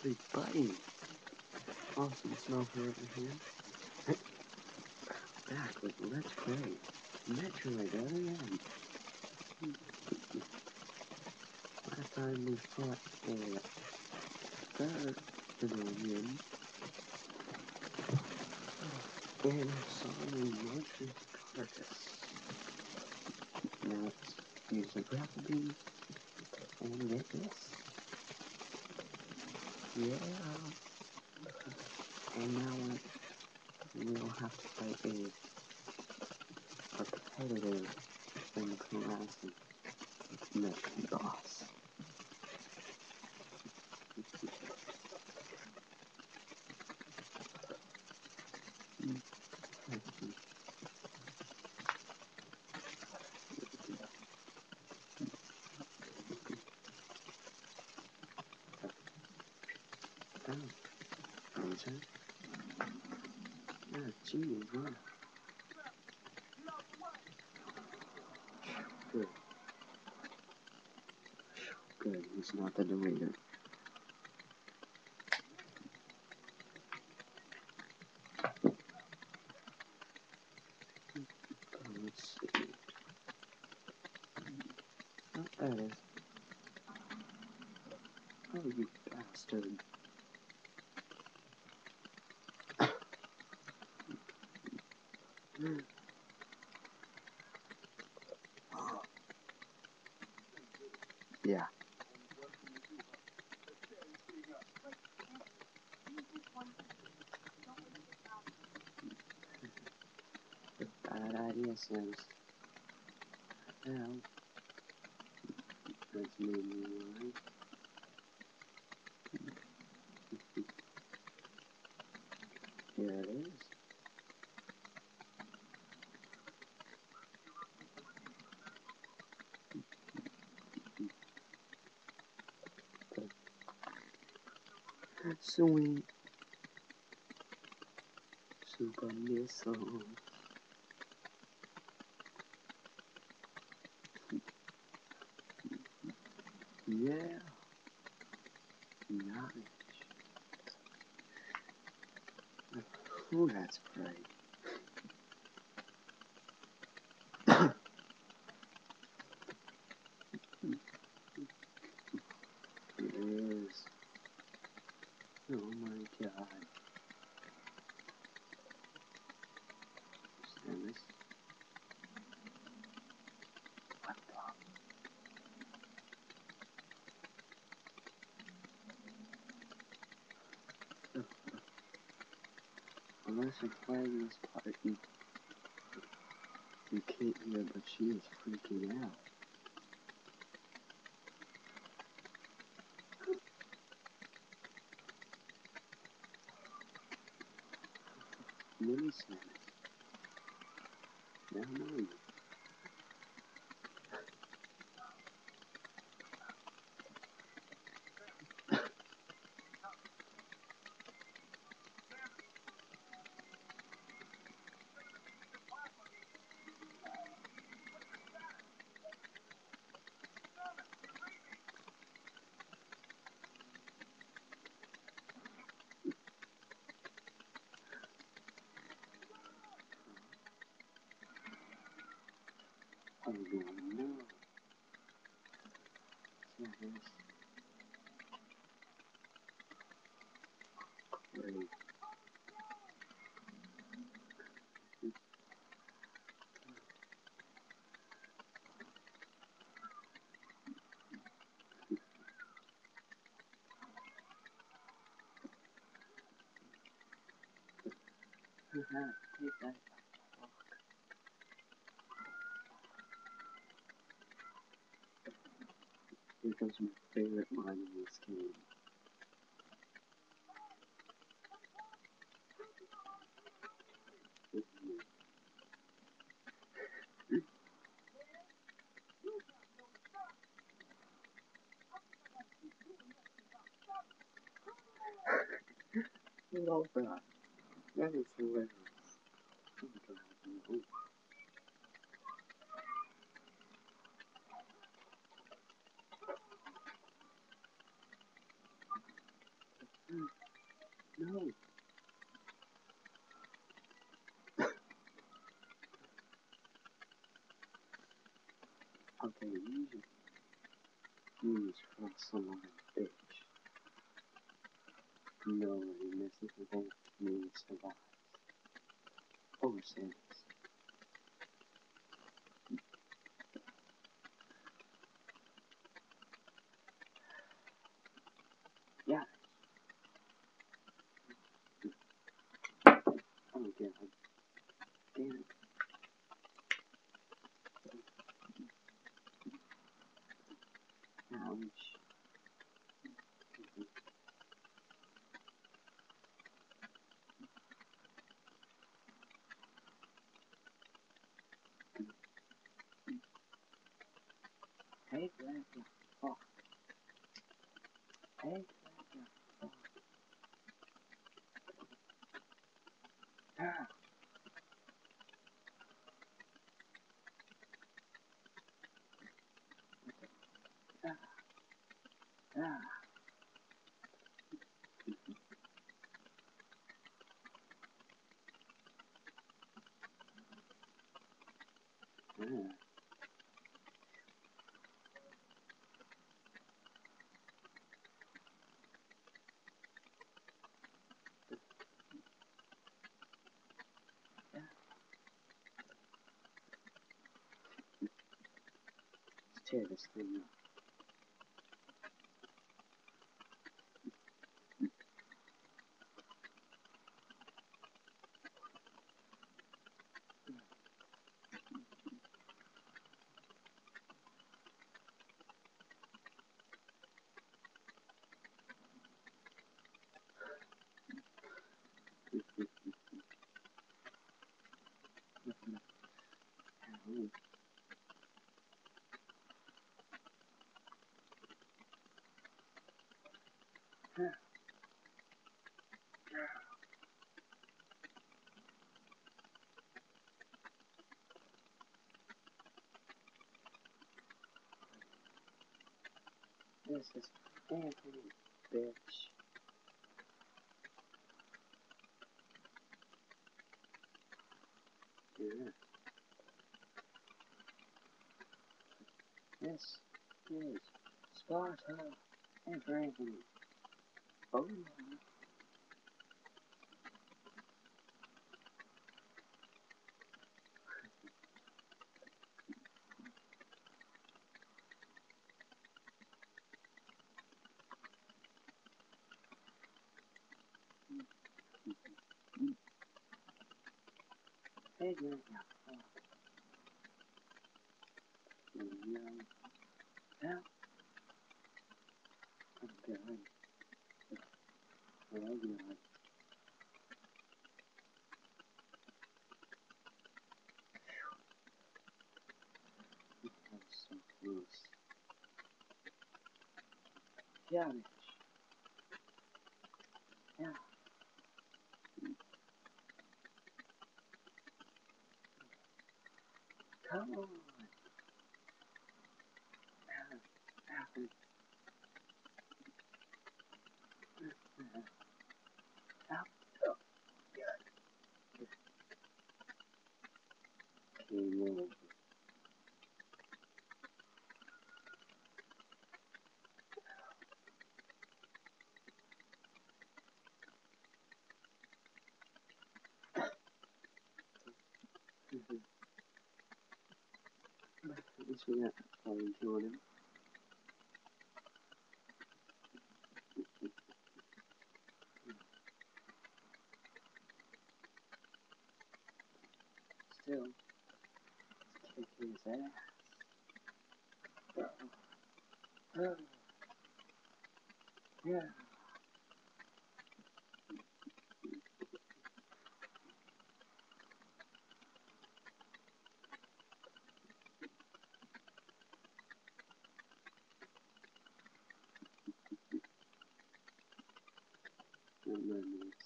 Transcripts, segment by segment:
big buddy. Awesome smoker over here. Back with Let's Play Metroid LM. Last time we fought a third Dominion and saw a monstrous carcass. Now let's use the grapple beam and get this. Yeah. And now we'll have to fight a competitive and classic Metroid boss. Geez, yeah. Good. Good, he's not the narrator. Let's see. Oh, there it is. Oh, you bastard. Yeah. Bad idea, Sims. Now, let's move on. Here it is. Sweet. Super missile. Yeah. Nice. Oh, that's great. It is. Oh my god. Stand this. What the? Unless you're playing this part, you can't hear, but she is freaking out. Mini Sims. Now mine. Oh no. Yeah, this. Great. Take that. Here comes my favorite line in this game. I love that. That is hilarious. Oh my god. Oh. No. Okay, use cross the line, bitch. Nobody misses the boat me survives. Overseas. Yeah. Oh god. Damn it. Ouch. Hey, Blackie. Fuck. Hey, Blackie. Fuck. Ah. Ah. Ah. Ah. Let's tear this thing up. This is Anthony, bitch. Yeah. This is Sparta and Anthony. Oh, hey, man. No. Now, I'm going. Oh, God. I'm so close. Yeah, bitch. Yeah. Come on. Happen. Out. Oh, game over. At least we got Pauline killing him. Still, let's kick his ass. Oh, yeah. Memories.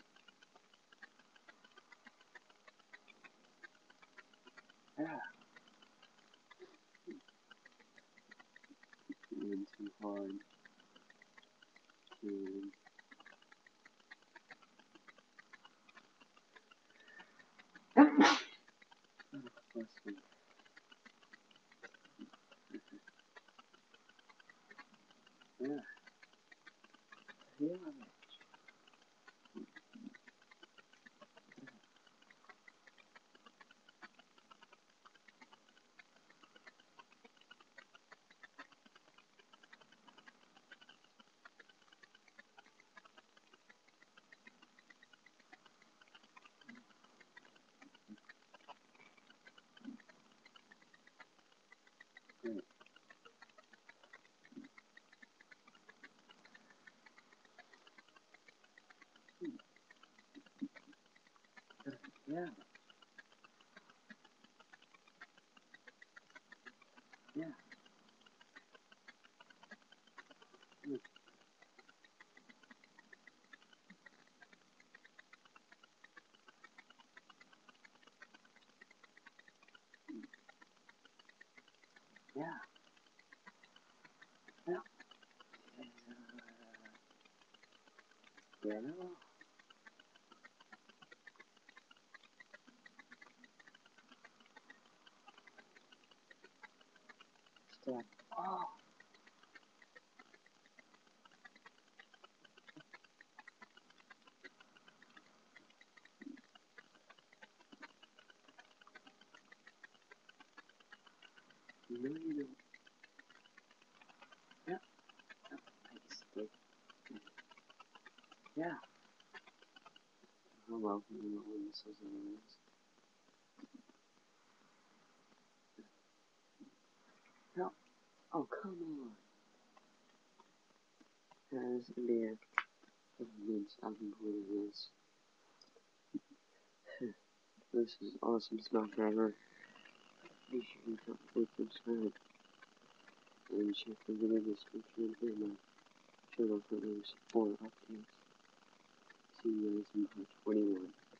Yeah. hard to question. Yeah, yeah, yeah, yeah, yeah, yeah, yeah, step off, no, you don't, yeah, I stick, yeah, hello, you know when this is no, oh, come on, there's the means I've been putting this. This is awesome stuff ever. Be sure to subscribe and check the video description and my channel for those 4 updates. See you guys in part 21.